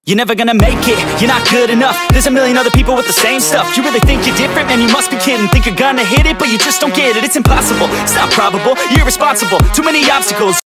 You're never gonna make it, you're not good enough. There's a million other people with the same stuff. You really think you're different? Man, you must be kidding. Think you're gonna hit it, but you just don't get it. It's impossible, it's not probable, you're irresponsible. Too many obstacles.